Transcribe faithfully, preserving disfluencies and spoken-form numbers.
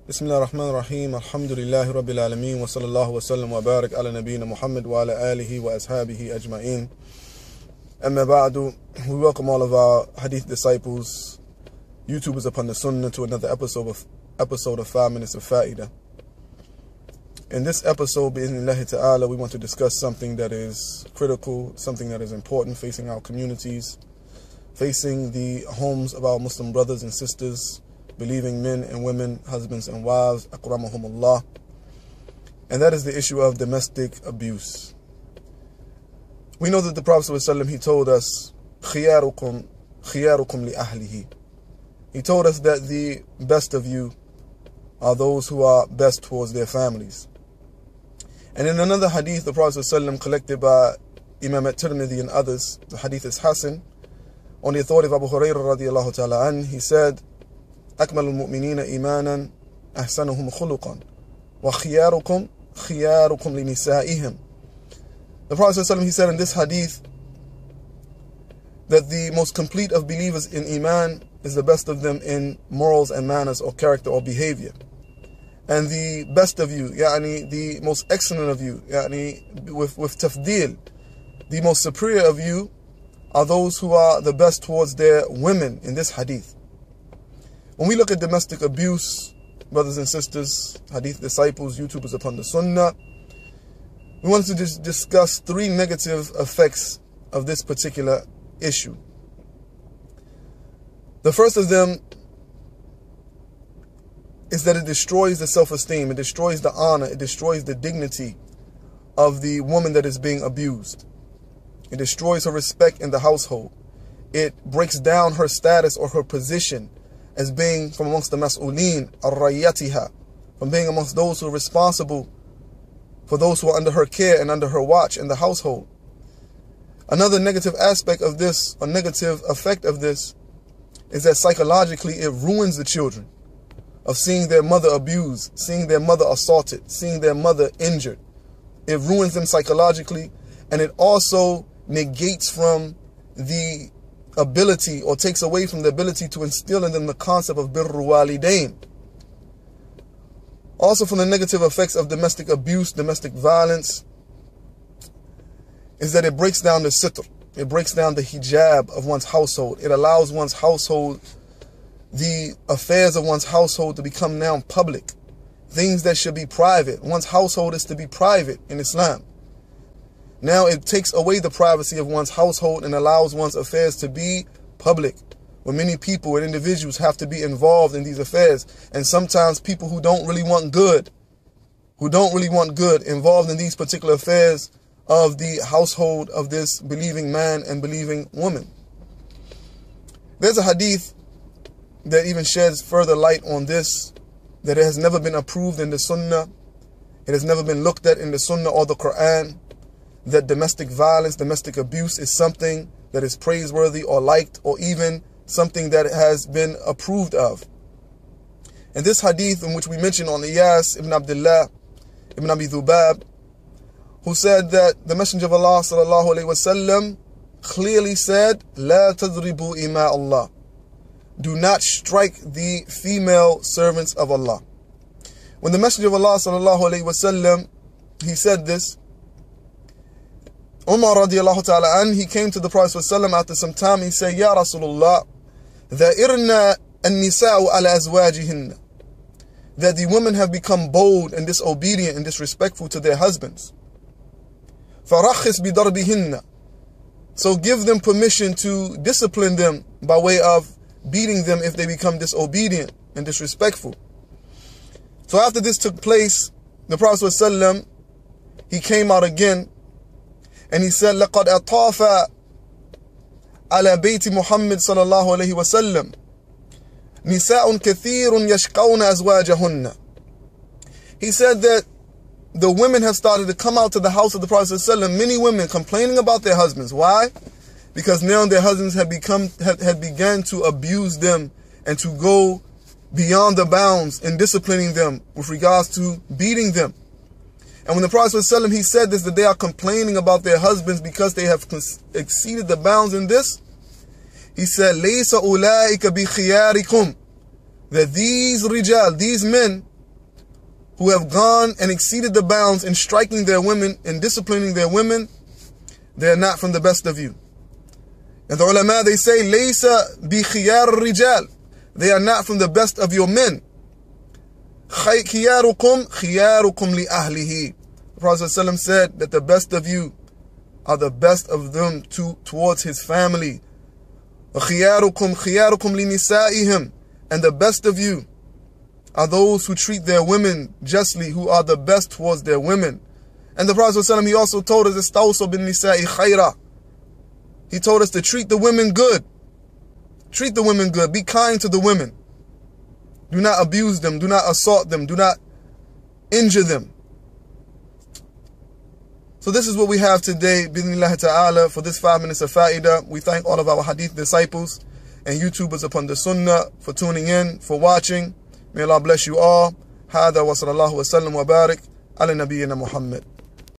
Bismillah ar-Rahman ar-Rahim. Alhamdulillahi Rabbil Alameen. Wa sallallahu wa sallam wa barak ala nabiyyina Muhammad wa ala alihi wa ashabihi ajma'in. Amma ba'du. We welcome all of our Hadith disciples, YouTubers upon the Sunnah, to another episode of episode of Five Minutes of Fa'idah. In this episode, bi'idhnillahi ta'ala, we want to discuss something that is critical, something that is important facing our communities, facing the homes of our Muslim brothers and sisters, believing men and women, husbands and wives, akramahumullah. And that is the issue of domestic abuse. We know that the Prophet ﷺ, he told us, khiyarukum, khiyarukum li ahlihi. He told us that the best of you are those who are best towards their families. And in another hadith, the Prophet ﷺ, collected by Imam at-Tirmidhi and others, the hadith is Hasan, on the authority of Abu Hurairah radiallahu ta'ala an, he said, أكمل المؤمنين إيمانا أحسنهم خلقا وخياركم خياركم لنسائهم. The Prophet ﷺ, he said in this hadith that the most complete of believers in Iman is the best of them in morals and manners or character or behavior. And the best of you, يعني, the most excellent of you, يعني, with, with tafdeel, the most superior of you are those who are the best towards their women in this hadith. When we look at domestic abuse, brothers and sisters, Hadith disciples, YouTubers upon the Sunnah, we wanted to just discuss three negative effects of this particular issue. The first of them is that it destroys the self-esteem, it destroys the honor, it destroys the dignity of the woman that is being abused. It destroys her respect in the household. It breaks down her status or her position as being from amongst the mas'uleen, ar-rayyatiha, from being amongst those who are responsible for those who are under her care and under her watch in the household. Another negative aspect of this, or negative effect of this, is that psychologically it ruins the children of seeing their mother abused, seeing their mother assaulted, seeing their mother injured. It ruins them psychologically, and it also negates from the ability, or takes away from the ability to instill in them the concept of birru walidain. Also, from the negative effects of domestic abuse, domestic violence, is that it breaks down the sitr, it breaks down the hijab of one's household. It allows one's household, the affairs of one's household, to become now public. Things that should be private. One's household is to be private in Islam. Now it takes away the privacy of one's household and allows one's affairs to be public, where many people and individuals have to be involved in these affairs. And sometimes people who don't really want good, who don't really want good, involved in these particular affairs of the household of this believing man and believing woman. There's a hadith that even sheds further light on this, that it has never been approved in the Sunnah, it has never been looked at in the Sunnah or the Quran, that domestic violence, domestic abuse is something that is praiseworthy or liked, or even something that has been approved of. And this hadith, in which we mentioned on Iyas ibn Abdullah ibn Abi Dhubab, who said that the Messenger of Allah sallallahu alaihi wasallam clearly said, "La tadribu ima Allah." Do not strike the female servants of Allah. When the Messenger of Allah sallallahu alaihi wasallam, he said this, Umar radiallahu ta'ala an, he came to the Prophet ﷺ after some time. He said, Ya Rasulullah, ذَئِرْنَا النِّسَاءُ عَلَى أَزْوَاجِهِنَّ, that the women have become bold and disobedient and disrespectful to their husbands. فَرَخِّصْ بِضَرْبِهِنَّ, so give them permission to discipline them by way of beating them if they become disobedient and disrespectful. So after this took place, the Prophet ﷺ, he came out again, and he said, لَقَدْ أَطَافَ عَلَى بَيْتِ مُحَمَّدٍ صَلَى اللَّهُ عَلَيْهِ وَسَلَّمَ نِسَاءٌ كَثِيرٌ يَشْقَوْنَ أَزْوَاجَهُنَّ. He said that the women have started to come out to the house of the Prophet ﷺ, many women complaining about their husbands. Why? Because now their husbands had become had, had begun to abuse them and to go beyond the bounds in disciplining them with regards to beating them. And when the Prophet ﷺ, he said this, that they are complaining about their husbands because they have exceeded the bounds in this, he said, لَيْسَ أُولَٰئِكَ بِخِيَارِكُمْ, that these rijal, these men, who have gone and exceeded the bounds in striking their women and disciplining their women, they are not from the best of you. And the ulama, they say, Laysa bi khiyar rijal. They are not from the best of your men. Khiyarukum khiyarukum li ahlihi. The Prophet ﷺ said that the best of you are the best of them to, towards his family. Khiyarukum khiyarukum li nisa'ihim. And the best of you are those who treat their women justly, who are the best towards their women. And the Prophet ﷺ, he also told us, Istawsu bin nisa'i khayra. He told us to treat the women good. Treat the women good. Be kind to the women. Do not abuse them. Do not assault them. Do not injure them. So this is what we have today, Bismillah ta'ala, for this five minutes of fa'idah. We thank all of our hadith disciples and YouTubers upon the sunnah for tuning in, for watching. May Allah bless you all. Hada wa sallallahu wa sallam wa barik ala nabiyyina Muhammad.